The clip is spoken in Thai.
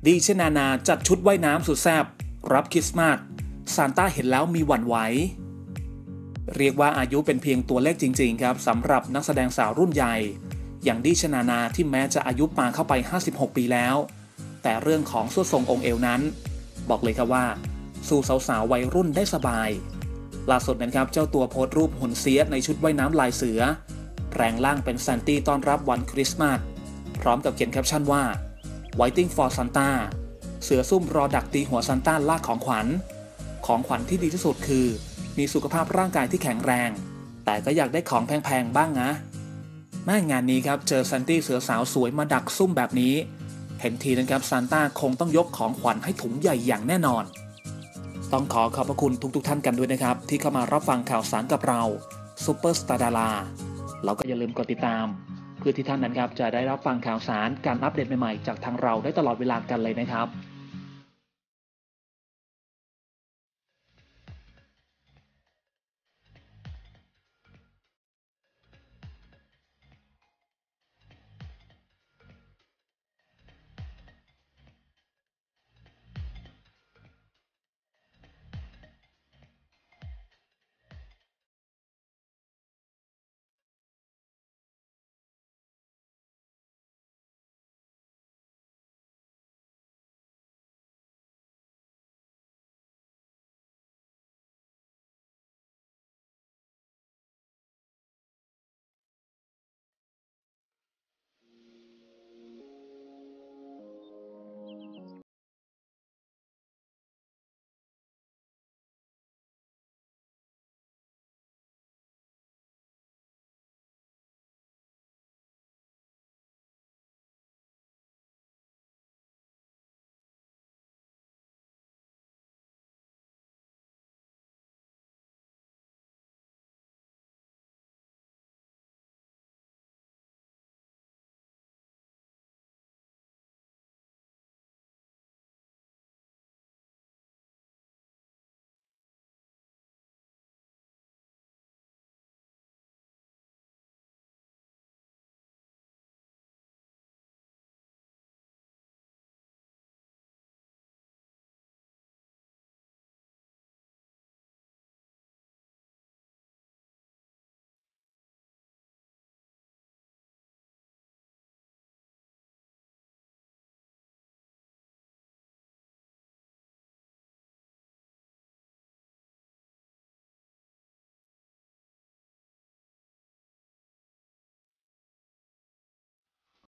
ดีเชนานาจัดชุดว่ายน้ำสุดแซ่บรับคริสต์มาสซานต้าเห็นแล้วมีหวั่นไหวเรียกว่าอายุเป็นเพียงตัวเลขจริงๆครับสำหรับนักแสดงสาวรุ่นใหญ่อย่างดีเชนานาที่แม้จะอายุปาเข้าไป56ปีแล้วแต่เรื่องของส่วนทรงองค์เอวนั้นบอกเลยครับว่าสู้สาวๆวัยรุ่นได้สบายล่าสุดนะครับเจ้าตัวโพสต์รูปหุ่นเสียในชุดว่ายน้ำลายเสือแปลงร่างเป็นซานตี้ต้อนรับวันคริสต์มาสพร้อมกับเขียนแคปชั่นว่า Waiting for Santa เสือซุ่มรอดักตีหัวซานต้าลากของขวัญที่ดีที่สุดคือมีสุขภาพร่างกายที่แข็งแรงแต่ก็อยากได้ของแพงๆบ้างนะแม่งานนี้ครับเจอซานตี้เสือสาวสวยมาดักซุ่มแบบนี้เห็นทีนะครับซานต้าคงต้องยกของขวัญให้ถุงใหญ่อย่างแน่นอนต้องขอบพระคุณทุกท่านกันด้วยนะครับที่เข้ามารับฟังข่าวสารกับเราซุปเปอร์สตาร์ดาราแล้วก็อย่าลืมกดติดตามเพื่อที่ท่านนั้นครับจะได้รับฟังข่าวสารการอัปเดตใหม่ๆจากทางเราได้ตลอดเวลากันเลยนะครับ